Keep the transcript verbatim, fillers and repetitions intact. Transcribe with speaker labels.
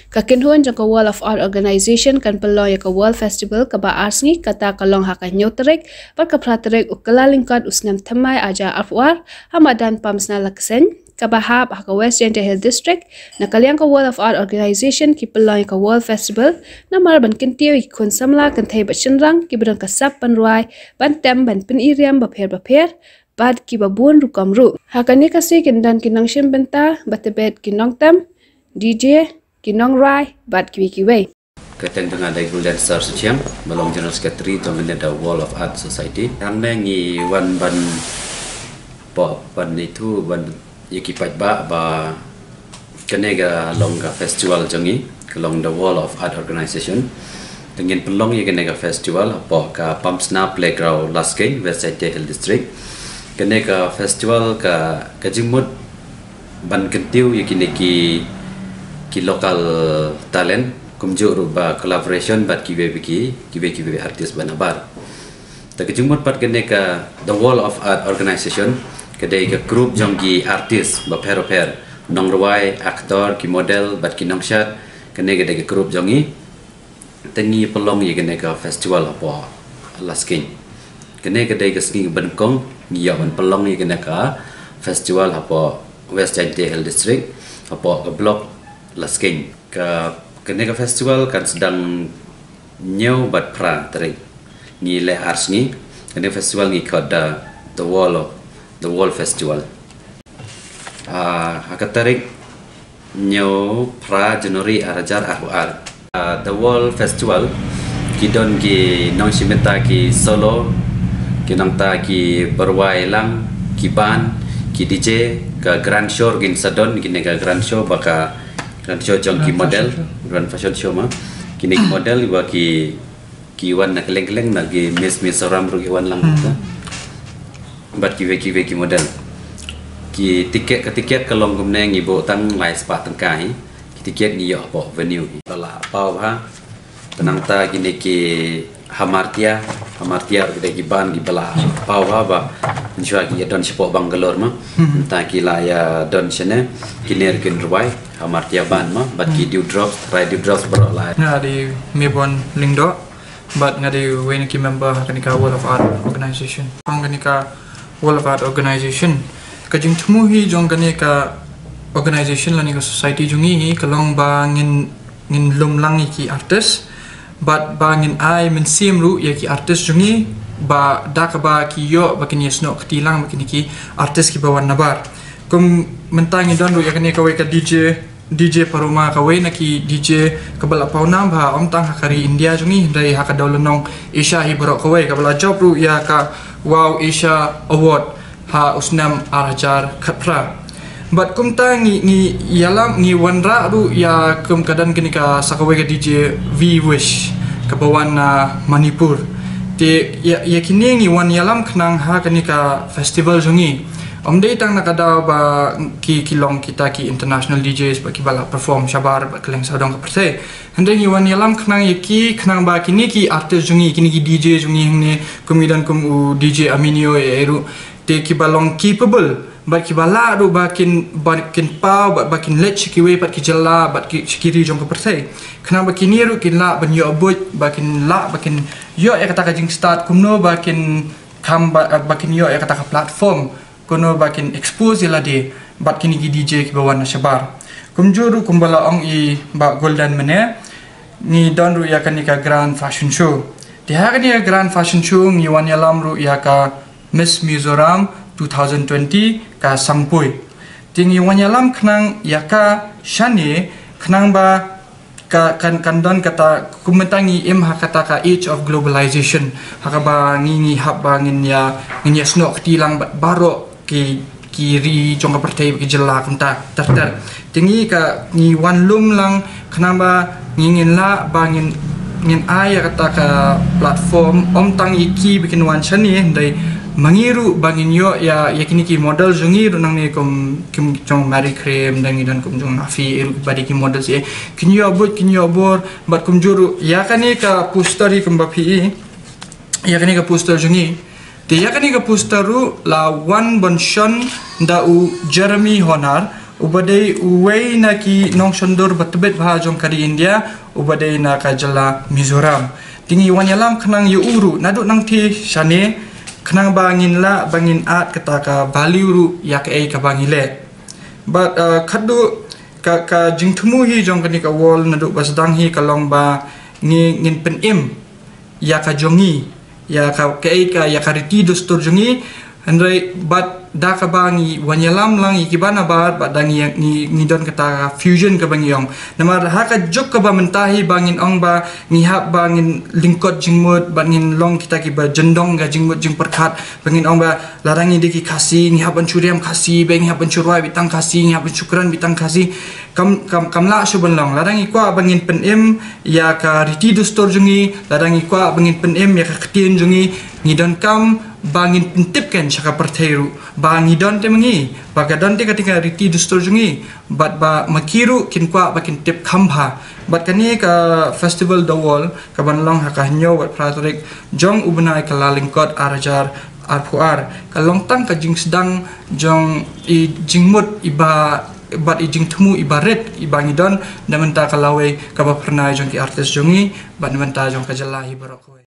Speaker 1: Kakinhuan jang ka Wall of Art Organization kan pelong ya ka World Festival ka ba arsngi kata kalong haka nyotrek par ka pratrek ukala lingkad usnam thamai aja afwar hamadan pamsna laksen kabahap haka West Jente Hill District na kaliang ka Wall of Art Organization ki pelong ya ka World Festival na marban kintiyo ikon samla kan thai bachinrang ki bidang kasap panruai ban tem ban pin iriam bapher bapher bad ki babun rukam ru hakani kasi kindan kinang shimbenta batebet kinong tam D J kinong rai bad ki kiwei
Speaker 2: keteng dengan ada Golden Star Suciam belong General Secretary to the Wall of Art Society yang nengi wan ban po ban itu ban yikipat ba ba kenega longa festival jangi kelong the Wall of Art Organization dengan pelong ye kenega festival po ka Pamsna Playground Lasking West Jente Hill District kenega festival ka kajimut ban kentiu yikiniki ki local talent kumjuk ruba collaboration bat kiwe biki kiwe kiwe artis banabar tak jumut pat kene ka the Wall of Art Organization kedai ka group jonggi artis ba pero per nong ruai aktor ki model bat ki nongshat kene kedai ka group jongi tengi pelong ye kene ka festival apa lasking kene kedai ka sking benkong ngiya ban pelong ye kene ka festival apa West Jente Hill District apa ka block lasking ka kenega festival kan sedang nyau bat pra teri ni le ars ni kene festival ni kada the wall of the wall festival ah hakatarik nyau pra Januari arajar ar uh, the wall festival kidon ki nong simeta ki solo ki nong ta ki berwai lang ki ban ki D J ka grand show gin sadon kine ka grand show baka grand show jong ki model grand fashion show ma kini model iba ki ki wan nak leng-leng lagi mes mes orang rugi wan lang ta bat ki we ki we ki model ki tiket ke tiket kalong gumneng ibu tang lai spa tang kai ki tiket ni yo po venue bala pau ha tenang ta kini ki hamartia hamartia gede ki ban ki bala pau ha ba insya ki don sipo Bangalore ma ta ki la ya don sene kiner kin ruai hamartia ban ma bat ki dew drops try dew drops bro la
Speaker 3: na di mebon lingdo but ngadi wen ki member kanika Wall of Art Organization ang kanika Wall of Art Organization kajing tumuhi jong kanika organization lani ka society jungi kalong ba ngin ngin lumlang ki artist but ba ngin ai men simru ya ki artist jungi ba dak ba ki yo ba kini sno ktilang ba kini ki artist ki bawan nabar kum mentangi don ya kini ka we ka D J D J paruma ka we na ki D J ka bala paunam ba om tang hakari India jungi dai haka dawlanong Asia hi bro ka we ka bala job ru ya ka wow Asia award ha usnam arajar khatra but kum tangi ni yalam ni wanra ru ya kum kadan kini ka sakawe ka D J V Wish ka bawan na Manipur te ya ya kini ngi wan yalam khnang ha kanika festival jungi omde tang nakada ba ki kilong kita ki international D Js ba ki bala perform shabar ba kleng sadong ka perse hande ngi wan yalam khnang yaki khnang ba kini ki artist jungi kini ki D J jungi ne kumidan kum u D J Aminio eru te ki balong capable ba ki bala ru bakin bakin pau ba bakin let ki we pat ki jalla ba ki kiri jong ka perse khna ba kini ru kin la ban yo abut bakin la bakin yo ya kata ka jing start kumno bakin kam bakin yo ya kata ka platform kono bakin expose la de bat kini ki D J ki bawan na shabar kumjuru kumbala ong i ba golden mene ni don ru ya kanika grand fashion show di ha kani grand fashion show ni wan yalam ru ya ka Miss Mizoram twenty twenty ka sampui tingi wan yalam khnang ya ka shani khnang ba ka kan kandon kata kumentangi im hakata ka age of globalization hakaba ngingi habba ngin ya ngin ya snok tilang baro ki kiri jong pertai ki jela kunta terter tingi ka ni wan lum lang khnamba ngingin la bangin ngin aya kata ka platform om tang iki bikin wan chani dai mangiru bangin yo ya yakini ki model jungi runang ni kom kim jong mari cream dan dan kom jong nafi eru badi ki model si kinyo abot kinyo abor bat kum juru ya kani ka poster kum bapi ya kani ka poster jungi te ya kani ka poster ru la one bonshon da u Jeremy Honar ubadai uwei na ki nong shondur batbet bha jong kari India ubadai na ka jala Mizoram tingi wanyalam khnang yu uru nadu nang thi shane khnang bangin la bangin at kata ka baliuru yak ei ka bangile but uh, khadu ka ka jingthmu hi jong kani ka wall nadu basdang hi kalong ba ngi ngin pen im ya ka jongi ya ka kei ka ya kariti dostor jongi andrai but da ka bangi wanyalam lang ikibana bar ba dangi ni ni don kata fusion ka bangi yong namar ha ka jok ka ba mentahi bangin ong ba ni hap bangin lingkot jingmut bangin long kita ki ba jendong ga jingmut jing perkhat bangin ong ba larangi deki khasi ni hap ancuriam khasi bang hap ancurwai bitang khasi ni hap syukran bitang khasi kam kam kamla suban long larangi kwa bangin pen em ya ka riti dostor jungi larangi kwa bangin pen em ya ka ktien jungi ni don kam bangin pentip kan syaka perthairu bangi don te mengi baga don te ketika riti dostor jungi bat ba makiru kin kwa bakin tip khambha bat kani ka festival the wall ka banlong ha ka nyo wat praterik jong ubnai ka lalingkot arajar arpuar ka longtang ka jing sedang jong i jingmut iba bat i jing temu ibaret ibangi don namenta ka lawe ka ba pernai jong ki artis jongi bat namenta jong ka jala ibarok